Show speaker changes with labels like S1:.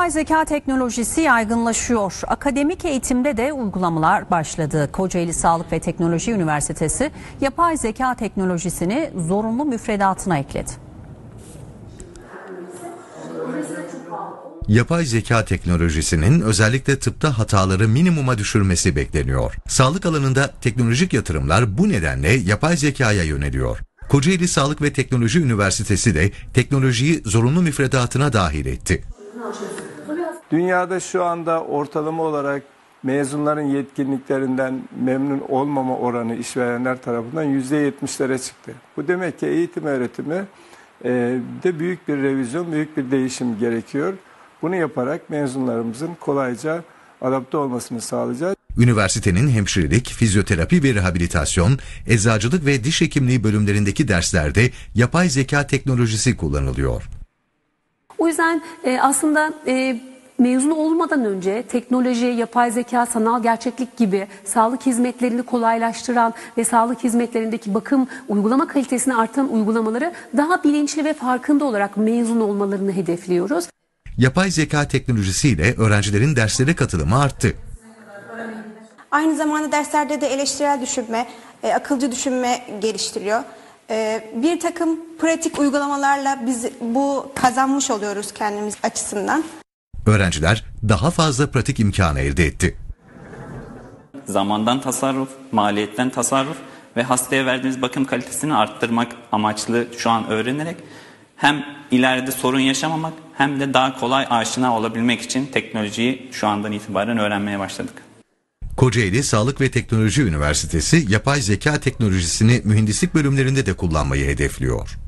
S1: Yapay zeka teknolojisi yaygınlaşıyor. Akademik eğitimde de uygulamalar başladı. Kocaeli Sağlık ve Teknoloji Üniversitesi yapay zeka teknolojisini zorunlu müfredatına ekledi.
S2: Yapay zeka teknolojisinin özellikle tıpta hataları minimuma düşürmesi bekleniyor. Sağlık alanında teknolojik yatırımlar bu nedenle yapay zekaya yöneliyor. Kocaeli Sağlık ve Teknoloji Üniversitesi de teknolojiyi zorunlu müfredatına dahil etti.
S3: Dünyada şu anda ortalama olarak mezunların yetkinliklerinden memnun olmama oranı işverenler tarafından %70'lere çıktı. Bu demek ki eğitim öğretimi de büyük bir revizyon, büyük bir değişim gerekiyor. Bunu yaparak mezunlarımızın kolayca adapte olmasını sağlayacağız.
S2: Üniversitenin hemşirelik, fizyoterapi ve rehabilitasyon, eczacılık ve diş hekimliği bölümlerindeki derslerde yapay zeka teknolojisi kullanılıyor.
S4: O yüzden aslında mezun olmadan önce teknoloji, yapay zeka, sanal gerçeklik gibi sağlık hizmetlerini kolaylaştıran ve sağlık hizmetlerindeki bakım uygulama kalitesini artıran uygulamaları daha bilinçli ve farkında olarak mezun olmalarını hedefliyoruz.
S2: Yapay zeka teknolojisiyle öğrencilerin derslere katılımı arttı.
S5: Aynı zamanda derslerde de eleştirel düşünme, akılcı düşünme geliştiriyor. Bir takım pratik uygulamalarla biz bu kazanmış oluyoruz kendimiz açısından.
S2: Öğrenciler daha fazla pratik imkanı elde etti.
S6: Zamandan tasarruf, maliyetten tasarruf ve hastaya verdiğimiz bakım kalitesini arttırmak amaçlı şu an öğrenerek hem ileride sorun yaşamamak hem de daha kolay aşina olabilmek için teknolojiyi şu andan itibaren öğrenmeye başladık.
S2: Kocaeli Sağlık ve Teknoloji Üniversitesi yapay zeka teknolojisini mühendislik bölümlerinde de kullanmayı hedefliyor.